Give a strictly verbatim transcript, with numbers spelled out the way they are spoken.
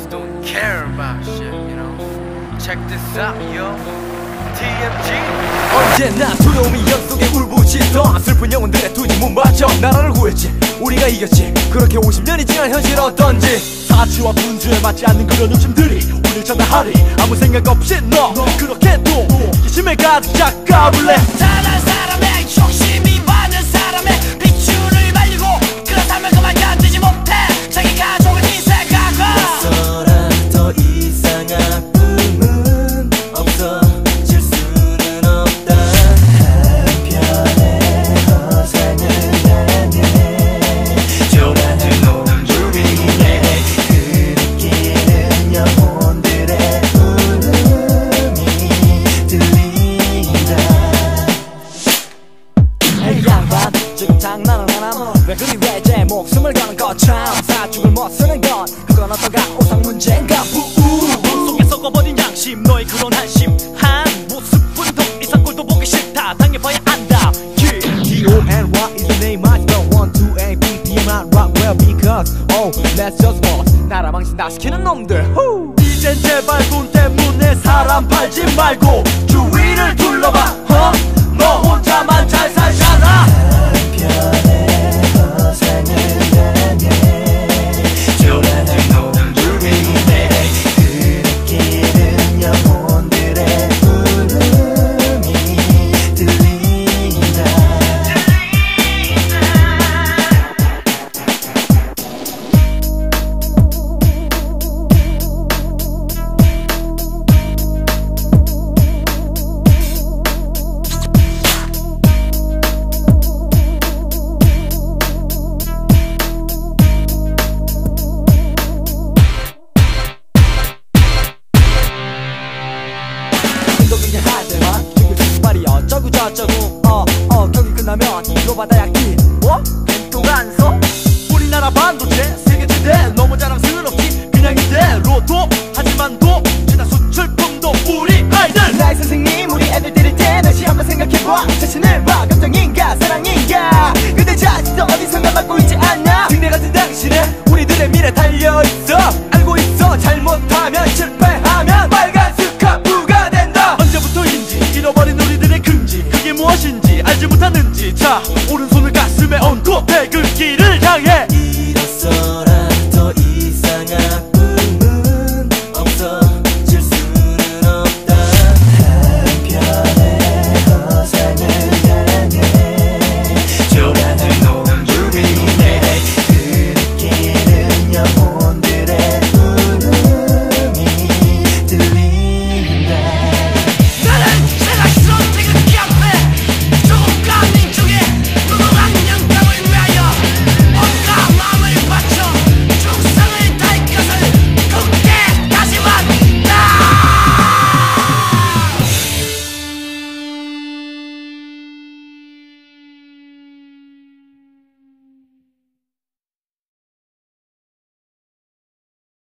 just don't care about shit, you know. Check this out, yo. 티 엠 지. 언제나 두려움이 연속에 울부짖던 슬픈 영혼들의 투지 문 맞춰 나라를 구했지. 우리가 이겼지. 그렇게 오십 년이 지난 현실 어떤지. 사치와 분주에 맞지 않는 그런 욕심들이 우릴 전달하리. 아무 생각 없이 너 그렇게도 이심에 가득 깎아볼래. 다른 사람의 욕심이 많은 사람의 빗줄을 말리고 그런 삶을 그만 견디지 못해. 자기 가족을 희생하고 낯설한 더 이상 아픔은 없어질 수는 없다. 한편의 허상을 향해 좁아진 놈들 위에 흐릿기는 영혼들의 울음이 들린다. 이 양반 지금 장난을 하나? 왜 그리 왜 제 목숨을 거는 것처럼 사죽을 못 쓰는 건 그건 어떤가 오상 문제인가. 부우 속에 썩어버린 양심 너의 그런 한심한 모습은 더 이상 꼴도 보기 싫다. 당해봐야 안다. T O N Y is the name I spell one, two, A, B, B, man, rock well because oh, let's just boss 나라 망신 다 시키는 놈들. 후. 이젠 제발 돈 때문에 사람 팔지 말고 주위를 둘러봐. 어? 너 혼자만 잘 살잖아.